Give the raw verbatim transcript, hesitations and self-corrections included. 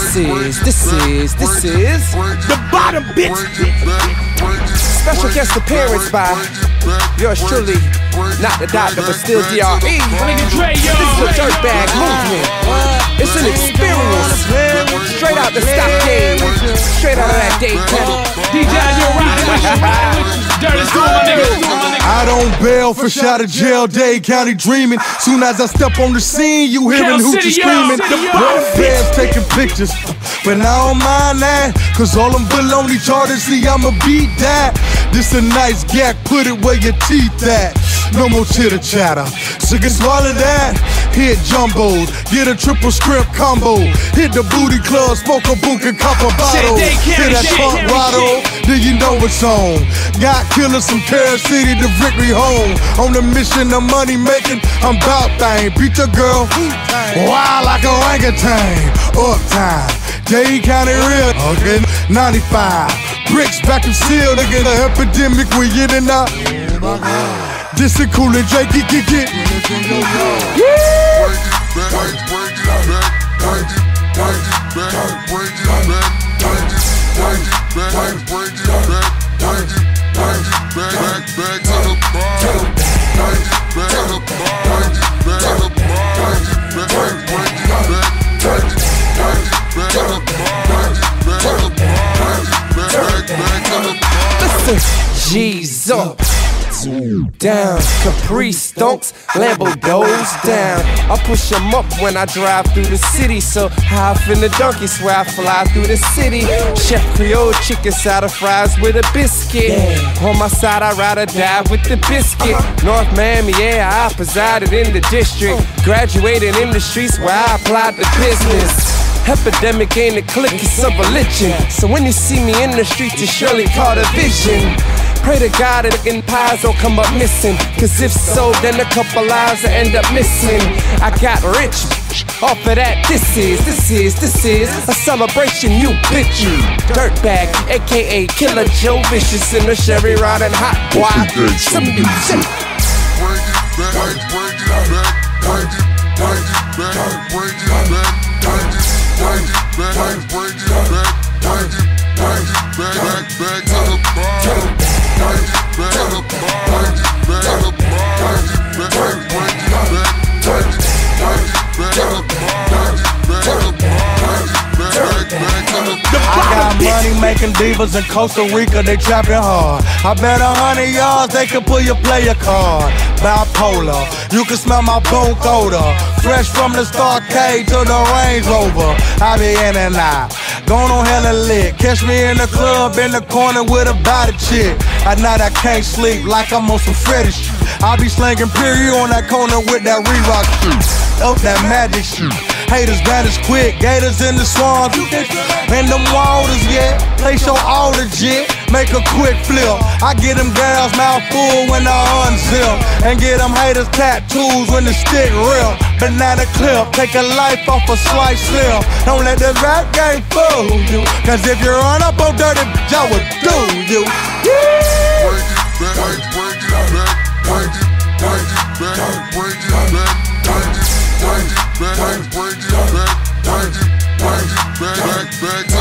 This is, this is, this is the bottom bitch. Special guest appearance by yours truly, not the doctor, but still D R E. This is a dirtbag movement. It's an experience. Straight out the stockade, straight out of that Daytona. D J, you're riding with you, riding with you. Dirty Stool, my nigga, my nigga. I don't bail for shot of jail, Dade County dreaming. Soon as I step on the scene, you hearing hoochie screaming. Feds taking pictures, but I don't mind that, cause all them baloney charters, see I'ma beat that. This a nice gap, put it where your teeth at. No more chitter chatter, so can swallow that. Hit jumbos, get a triple script combo. Hit the booty club, smoke a book and cop a bottle. Hit that punk rattle, then you know it's on. Got killers from Carol City to Victory Home. On the mission of money making, I'm bout thing. Beat your girl, wild like a orangutan. Uptime, Dade County real, okay, ninety-five. Bricks back and seal, nigga, the epidemic we in and out. This is Cool and J, get, get, get. Listen, G's up, down, Caprice stonks, Lambo doors down. I push them up when I drive through the city. So high in the donkey, swear I fly through the city. Chef Creole chicken side of fries with a biscuit. On my side, I'd rather die with the biscuit. North Miami, yeah, I presided in the district. Graduated in the streets where I applied to business. Epidemic ain't a clique, it's a religion. So when you see me in the streets, it's surely called a vision. Pray to God that the pies don't come up missing, cause if so, then a couple lives will end up missing. I got rich off of that. This is, this is, this is a celebration, you bitch. Dirtbag, aka Killer Joe Vicious in the Chevy riding hot boy. Some new shit. Bring it back, bring it back, bring it back, bring it back, bring it back, bring it back, bring it back, bring it back, back to the bar. I got money making divas in Costa Rica, they trapping hard. I bet a hundred yards they can pull your player card. Bipolar, you can smell my bone odor. Fresh from the Starcade to the Range Rover. I be in and out, going on hella lit. Catch me in the club in the corner with a body chick. At night I can't sleep like I'm on some Freddy shit. I be slanging period on that corner with that re-rock shit. Oh, that magic shit. Haters vanish quick, gators in the swamp. In them waters, yeah. Place your all legit, make a quick flip. I get them girls mouth full when I unzip, and get them haters tattoos when the stick rip. Banana clip, take a life off a slice slip. Don't let the rap game fool you, cause if you run up on dirty, I would do you. Bring it back, bring it back, bring it back, bring it back, bring it back, bring it back, bring it back, bring it back, back to